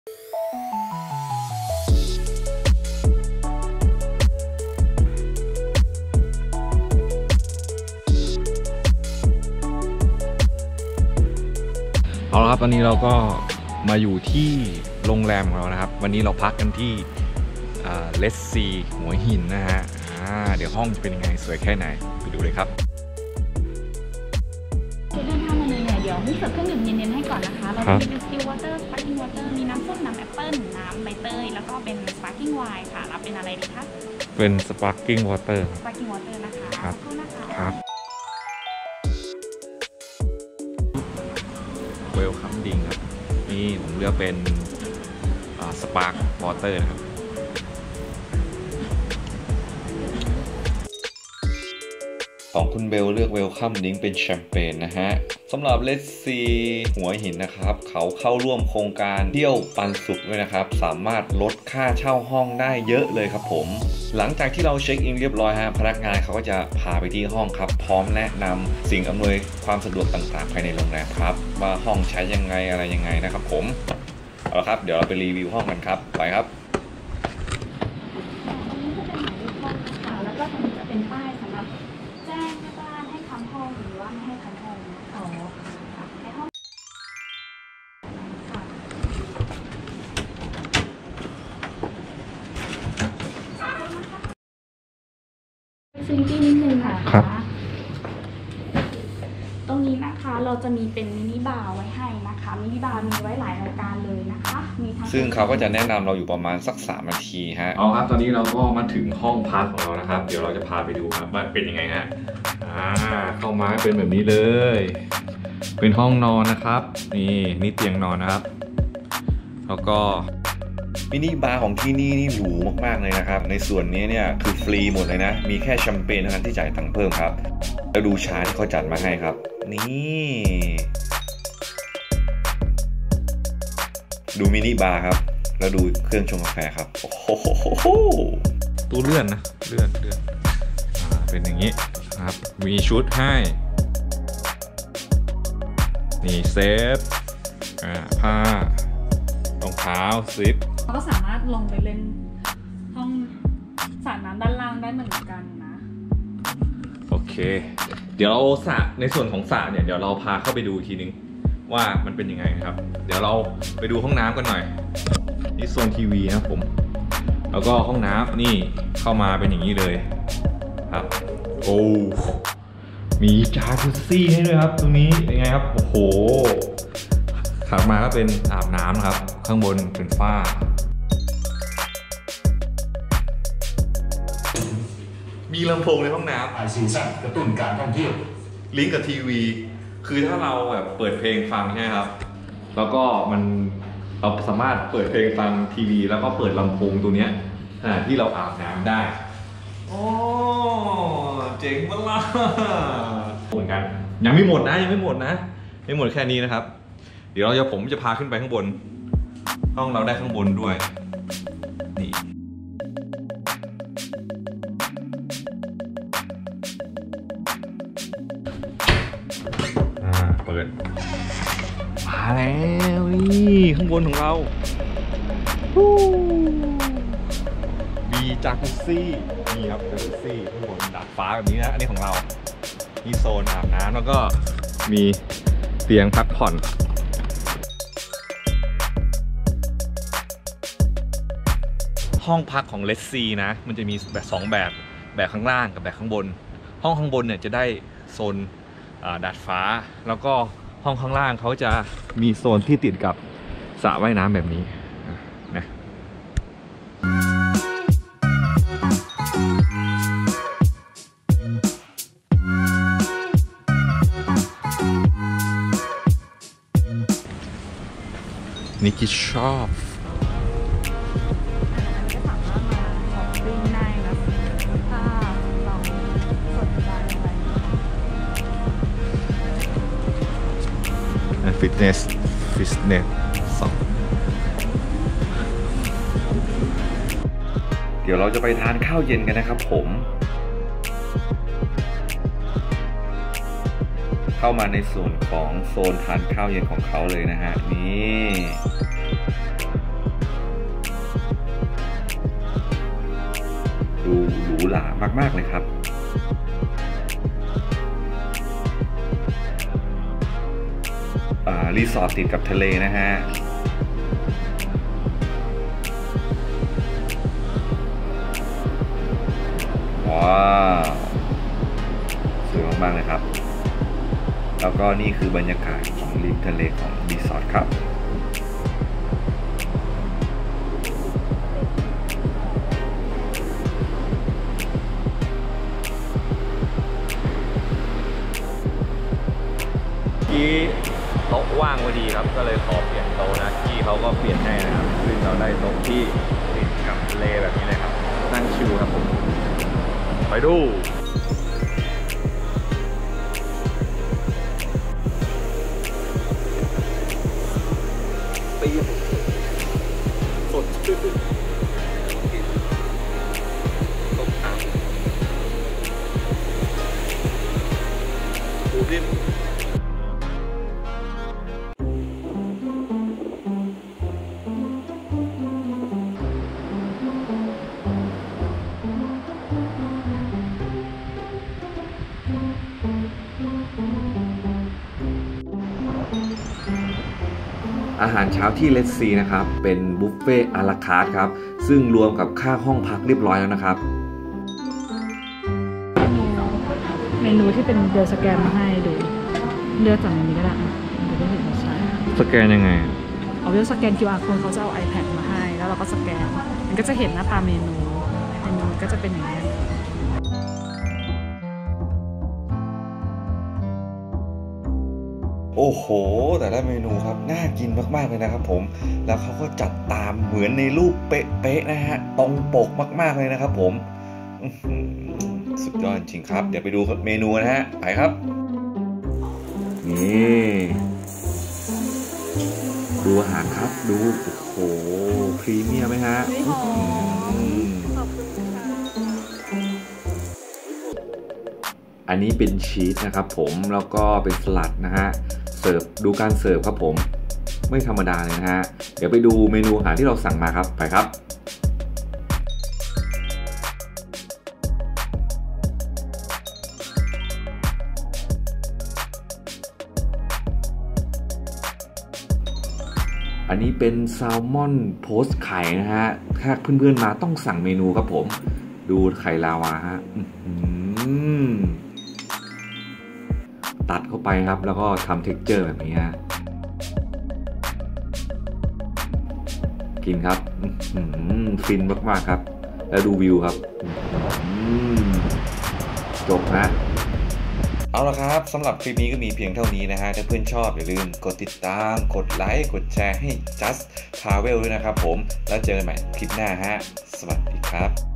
เอาละครับตอนนี้เราก็มาอยู่ที่โรงแรมของเรานะครับวันนี้เราพักกันที่เลสซีหัวหินนะฮะเดี๋ยวห้องจะเป็นยังไงสวยแค่ไหนไปดูเลยครับเดินทางมาเลยเนี่ยเดี๋ยวมีเสิร์ฟเครื่องดื่มเย็นๆให้ก่อนนะคะเราจะมีเป็นสติลวอเตอร์สปาร์กิ้งวอเตอร์มีน้ำส้มน้ำแอปเปิ้ลน้ำใบเตยแล้วก็เป็นสปาร์กิ้งไวน์ค่ะรับเป็นอะไรดีคะเป็นสปาร์กิ้งวอเตอร์นะคะครับครับเวลคัมดิงครับนี่ผมเลือกเป็นสปาร์กวอเตอร์นะครับของคุณเบลเลือกเวลคัมดิ้งเป็นแชมเปญนะฮะสำหรับเลสซีหัวหินนะครับเขาเข้าร่วมโครงการเที่ยวปันสุขด้วยนะครับสามารถลดค่าเช่าห้องได้เยอะเลยครับผมหลังจากที่เราเช็คอินเรียบร้อยฮะพนักงานเขาก็จะพาไปที่ห้องครับพร้อมแนะนำสิ่งอำนวยความสะดวกต่างๆภายในโรงแรมครับว่าห้องใช้ยังไงอะไรยังไงนะครับผมเอาละครับเดี๋ยวเราไปรีวิวห้องกันครับไปครับแล้วก็ตรงนี้จะเป็นป้ายสำหรับแจ้งแม่บ้านให้ค้ำห้องหรือว่าไม่ให้ค้ำห้องนะคะในห้องซิงกี้นิดนึงนะคะตรงนี้นะคะเราจะมีเป็นมินิบาร์ไว้ให้นะคะมินิบาร์มีไว้หลายรายการเลยนะคะมีทั้งซึ่งเขาก็จะแนะนำเราอยู่ประมาณสัก3 นาทีฮะเอาครับตอนนี้เราก็มาถึงห้องพักของเรานะครับเดี๋ยวเราจะพาไปดูครับว่าเป็นยังไงฮะเข้ามาเป็นแบบนี้เลยเป็นห้องนอนนะครับนี่เตียงนอนนะครับแล้วก็มินิบาร์ของที่นี่นี่หรูมากๆเลยนะครับในส่วนนี้เนี่ยคือฟรีหมดเลยนะมีแค่แชมเปญเท่านั้นที่จ่ายตังค์เพิ่มครับแล้วดูชาที่เขาจัดมาให้ครับนี่ดูมินิบาร์ครับแล้วดูเครื่องชงกาแฟครับโอ้โหตู้เลื่อนนะเลื่อนเป็นอย่างนี้ครับมีชุดให้นี่เซฟผ้ารองเท้าซิปเราก็สามารถลงไปเล่นห้องสระน้ำด้านล่างได้เหมือนกันนะโอเคเดี๋ยวเราสระในส่วนของสระเนี่ยเดี๋ยวเราพาเข้าไปดูทีนึงว่ามันเป็นยังไงครับเดี๋ยวเราไปดูห้องน้ำกันหน่อยนี่โซนทีวีนะผมแล้วก็ห้องน้ำนี่เข้ามาเป็นอย่างนี้เลยครับโอ้มีจากุซซี่ให้ด้วยครับตรงนี้เป็นไงครับโอ้โหถัดมาก็เป็นอาบน้ำนะครับข้างบนเป็นฝ้ามีลำโพงในห้องน้ำสีสันกระตุ้นการท่องเที่ยวลิงก์กับทีวีคือถ้าเราแบบเปิดเพลงฟังใช่ไหมครับแล้วก็เราสามารถเปิดเพลงฟังทีวีแล้วก็เปิดลำโพงตัวเนี้ยที่เราอาบน้ำได้โอ้เจ๋งมากล่ะเหมือนกันยังไม่หมดนะไม่หมดแค่นี้นะครับเดี๋ยวผมจะพาขึ้นไปข้างบนห้องเราได้ข้างบนด้วยนี่เปิดมาแล้วนี่ข้างบนของเรามีจากุซซี่นี่ครับจากุซซี่ข้างบนดาดฟ้าแบบนี้นะอันนี้ของเรามีโซนอาบน้ำแล้วก็มีเตียงพักผ่อนห้องพักของเลสซีนะมันจะมีแบบ2แบบข้างล่างกับแบบข้างบนห้องข้างบนเนี่ยจะได้โซนดาดฟ้าแล้วก็ห้องข้างล่างเขาจะมีโซนที่ติดกับสระว่ายน้ำแบบนี้นะนิกิชอบฟิตเนส2เดี๋ยวเราจะไปทานข้าวเย็นกันนะครับผมเข้ามาในส่วนของโซนทานข้าวเย็นของเขาเลยนะฮะนี่หรามากๆเลยครับรีสอร์ทติดกับทะเลนะฮะว้าวสวยมากๆเลยครับแล้วก็นี่คือบรรยากาศของริมทะเลของรีสอร์ทครับที่โต๊ะว่างพอดีครับก็เลยขอเปลี่ยนโต๊ะนะที่เขาก็เปลี่ยนให้นะครับซึ่งเราได้โต๊ะที่ติดกับทะเลแบบนี้เลยครับนั่งชิลครับผมไปดูตีสดชื่นปูนิ่มอาหารเช้าที่เลสซีนะครับเป็นบุฟเฟ่อาราคาร์ทครับซึ่งรวมกับค่าห้องพักเรียบร้อยแล้วนะครับเมนูที่เป็นเดือสแกนมาให้ดูเลือกจากในนี้ก็ได้มันจะได้เห็นใช่สแกนยังไงเอาเลือกสแกน QR code เขาจะเอา iPad มาให้แล้วเราก็สแกนมันก็จะเห็นหน้าตาเมนูก็จะเป็นอย่างนี้โอ้โหแต่ละเมนูครับน่ากินมากๆเลยนะครับผมแล้วเขาก็จัดตามเหมือนในรูปเป๊ะๆนะฮะตรงปกมากๆเลยนะครับผมสุดยอดจริงครับเดี๋ยวไปดูเมนูนะฮะไปครับนี่ดูอาหารครับดูโอ้โหพรีเมียมไหมฮะอันนี้เป็นชีสนะครับผมแล้วก็เป็นสลัดนะฮะเสิร์ฟดูการเสิร์ฟครับผมไม่ธรรมดาเลยนะฮะเดี๋ยวไปดูเมนูอาหารที่เราสั่งมาครับไปครับอันนี้เป็นแซลมอนโทสต์ไข่นะฮะถ้าเพื่อนๆมาต้องสั่งเมนูครับผมดูไข่ลาวาฮะตัดเข้าไปครับแล้วก็ทำเท็กเจอร์แบบนี้ฮะกินครับฟินมากๆครับแล้วดูวิวครับจบนะเอาละครับสำหรับคลิปนี้ก็มีเพียงเท่านี้นะฮะถ้าเพื่อนชอบอย่าลืมกดติดตามกดไลค์กดแชร์ให้ Just Travel ด้วยนะครับผมแล้วเจอกันใหม่คลิปหน้าฮะสวัสดีครับ